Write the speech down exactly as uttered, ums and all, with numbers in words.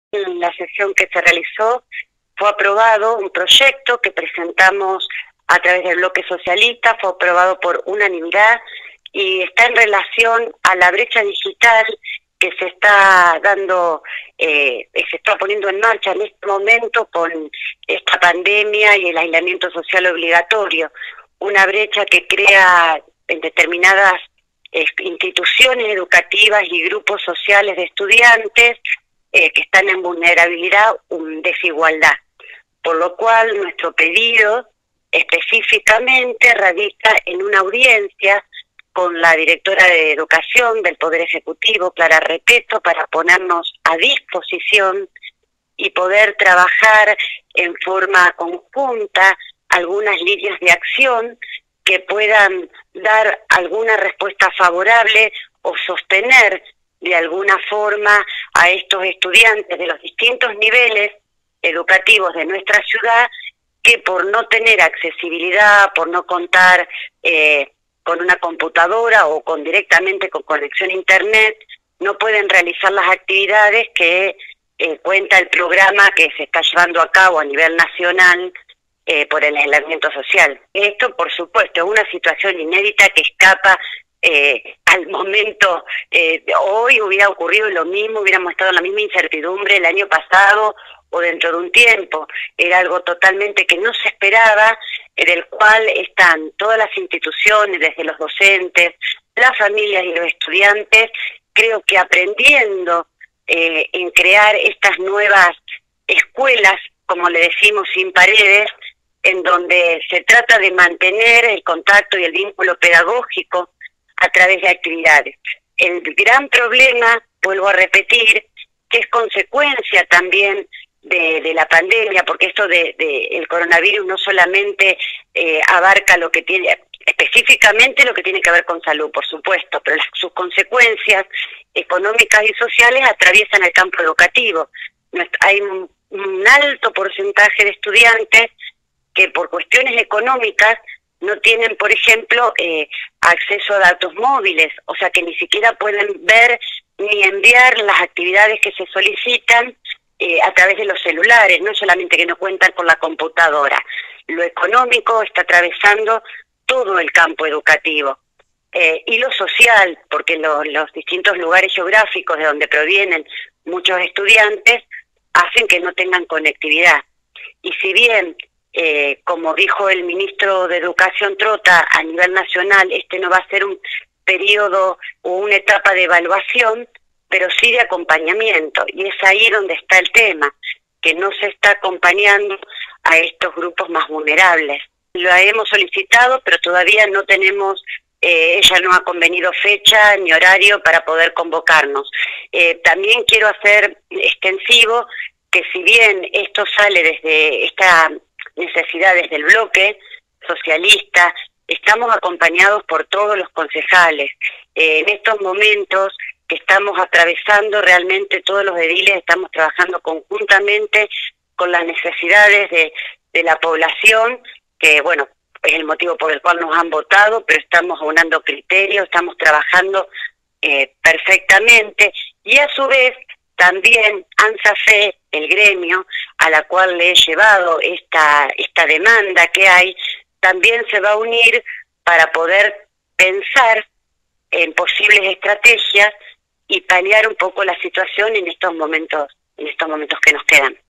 En la sesión que se realizó fue aprobado un proyecto que presentamos a través del bloque socialista, fue aprobado por unanimidad y está en relación a la brecha digital que se está dando, eh, se está poniendo en marcha en este momento con esta pandemia y el aislamiento social obligatorio. Una brecha que crea en determinadas eh, instituciones educativas y grupos sociales de estudiantes eh, que están en vulnerabilidad, um, desigualdad. Por lo cual nuestro pedido específicamente radica en una audiencia con la directora de Educación del Poder Ejecutivo, Clara Repetto, para ponernos a disposición y poder trabajar en forma conjunta algunas líneas de acción que puedan dar alguna respuesta favorable o sostener de alguna forma a estos estudiantes de los distintos niveles educativos de nuestra ciudad que por no tener accesibilidad, por no contar eh, con una computadora o con directamente con conexión a internet, no pueden realizar las actividades que eh, cuenta el programa que se está llevando a cabo a nivel nacional eh, por el aislamiento social. Esto, por supuesto, es una situación inédita que escapa eh, al momento. Eh, hoy hubiera ocurrido lo mismo, hubiéramos estado en la misma incertidumbre el año pasado o dentro de un tiempo. Era algo totalmente que no se esperaba, del cual están todas las instituciones, desde los docentes, las familias y los estudiantes, creo que aprendiendo eh, en crear estas nuevas escuelas, como le decimos, sin paredes, en donde se trata de mantener el contacto y el vínculo pedagógico a través de actividades. El gran problema, vuelvo a repetir, que es consecuencia también De, de la pandemia, porque esto de, de el coronavirus no solamente eh, abarca lo que tiene, específicamente lo que tiene que ver con salud, por supuesto, pero las, sus consecuencias económicas y sociales atraviesan el campo educativo. Hay un, un alto porcentaje de estudiantes que por cuestiones económicas no tienen, por ejemplo, eh, acceso a datos móviles, o sea que ni siquiera pueden ver ni enviar las actividades que se solicitan Eh, a través de los celulares, no solamente que no cuentan con la computadora. Lo económico está atravesando todo el campo educativo. Eh, y lo social, porque lo, los distintos lugares geográficos de donde provienen muchos estudiantes hacen que no tengan conectividad. Y si bien, eh, como dijo el ministro de Educación Trota, a nivel nacional este no va a ser un periodo o una etapa de evaluación, pero sí de acompañamiento, y es ahí donde está el tema, que no se está acompañando a estos grupos más vulnerables. Lo hemos solicitado, pero todavía no tenemos, eh, ella no ha convenido fecha ni horario para poder convocarnos. Eh, también quiero hacer extensivo que si bien esto sale desde esta necesidad, desde el bloque socialista, estamos acompañados por todos los concejales. Eh, en estos momentos que estamos atravesando, realmente todos los ediles estamos trabajando conjuntamente con las necesidades de, de la población, que bueno, es el motivo por el cual nos han votado, pero estamos aunando criterios, estamos trabajando eh, perfectamente, y a su vez también ANSAFE, el gremio a la cual le he llevado esta, esta demanda que hay, también se va a unir para poder pensar en posibles estrategias y paliar un poco la situación en estos momentos, en estos momentos que nos quedan.